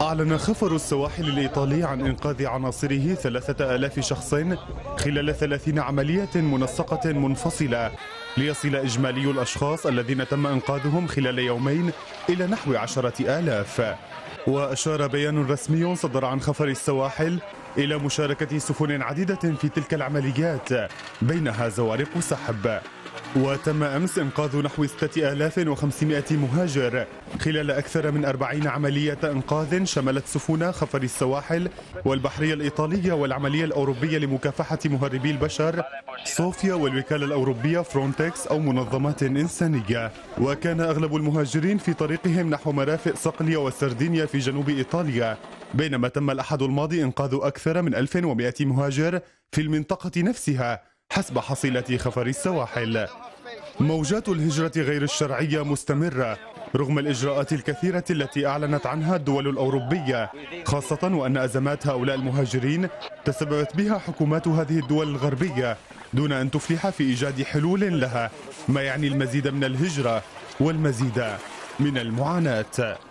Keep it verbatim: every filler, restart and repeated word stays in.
أعلن خفر السواحل الإيطالي عن إنقاذ عناصره ثلاثة آلاف شخص خلال ثلاثين عملية منسقة منفصلة، ليصل إجمالي الأشخاص الذين تم إنقاذهم خلال يومين إلى نحو عشرة آلاف. وأشار بيان رسمي صدر عن خفر السواحل إلى مشاركة سفن عديدة في تلك العمليات، بينها زوارق سحب. وتم أمس إنقاذ نحو ستة آلاف وخمسمائة مهاجر خلال أكثر من أربعين عملية إنقاذ شملت سفن خفر السواحل والبحرية الإيطالية والعملية الأوروبية لمكافحة مهربي البشر صوفيا والوكالة الأوروبية فرونتكس أو منظمات إنسانية. وكان أغلب المهاجرين في طريقهم نحو مرافق صقلية وسردينيا في جنوب إيطاليا، بينما تم الأحد الماضي إنقاذ أكثر من ألف ومائة مهاجر في المنطقة نفسها حسب حصيلة خفر السواحل. موجات الهجرة غير الشرعية مستمرة رغم الإجراءات الكثيرة التي أعلنت عنها الدول الأوروبية، خاصة وأن أزمات هؤلاء المهاجرين تسببت بها حكومات هذه الدول الغربية دون أن تفلح في إيجاد حلول لها، ما يعني المزيد من الهجرة والمزيد من المعاناة.